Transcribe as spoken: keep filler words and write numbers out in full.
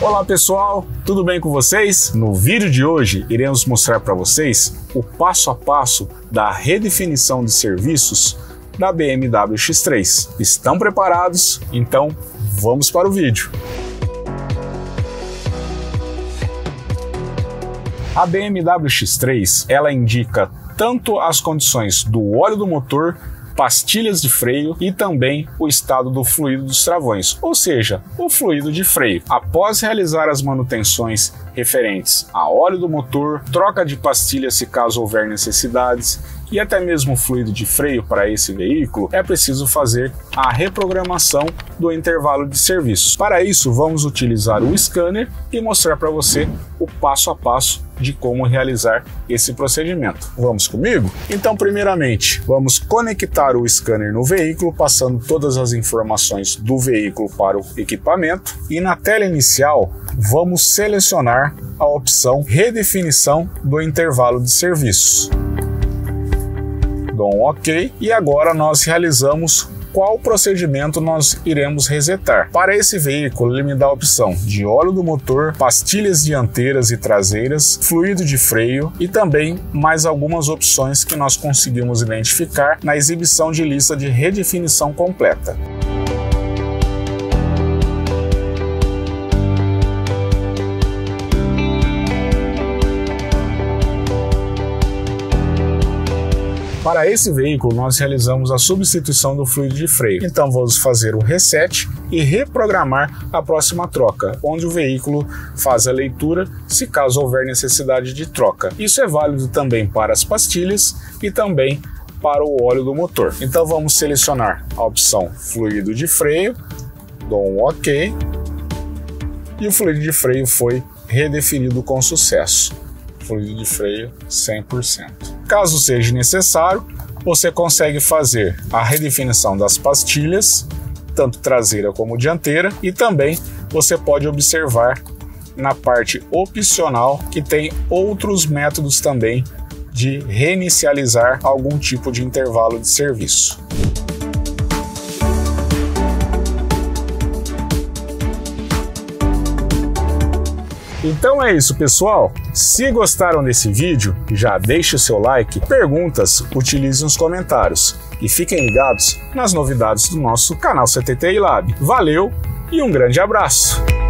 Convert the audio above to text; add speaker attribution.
Speaker 1: Olá pessoal, tudo bem com vocês? No vídeo de hoje iremos mostrar para vocês o passo a passo da redefinição de serviços da B M W X três. Estão preparados? Então vamos para o vídeo. A B M W X três, ela indica tanto as condições do óleo do motor, pastilhas de freio e também o estado do fluido dos travões, ou seja, o fluido de freio. Após realizar as manutenções referentes a óleo do motor, troca de pastilhas se caso houver necessidades e até mesmo fluido de freio para esse veículo, é preciso fazer a reprogramação do intervalo de serviço. Para isso, vamos utilizar o scanner e mostrar para você o passo a passo de como realizar esse procedimento. Vamos comigo? Então, primeiramente, vamos conectar o scanner no veículo, passando todas as informações do veículo para o equipamento, e na tela inicial, vamos selecionar a opção Redefinição do intervalo de serviço. Dou um OK e agora nós realizamos qual procedimento nós iremos resetar. Para esse veículo, ele me dá a opção de óleo do motor, pastilhas dianteiras e traseiras, fluido de freio e também mais algumas opções que nós conseguimos identificar na exibição de lista de redefinição completa. Para esse veículo, nós realizamos a substituição do fluido de freio. Então, vamos fazer o reset e reprogramar a próxima troca, onde o veículo faz a leitura se caso houver necessidade de troca. Isso é válido também para as pastilhas e também para o óleo do motor. Então, vamos selecionar a opção fluido de freio, dou um OK e o fluido de freio foi redefinido com sucesso. Fluido de freio cem por cento. Caso seja necessário, você consegue fazer a redefinição das pastilhas, tanto traseira como dianteira, e também você pode observar na parte opcional que tem outros métodos também de reinicializar algum tipo de intervalo de serviço. Então é isso, pessoal. Se gostaram desse vídeo, já deixe o seu like. Perguntas, utilize nos comentários. E fiquem ligados nas novidades do nosso canal C T T I Lab. Valeu e um grande abraço!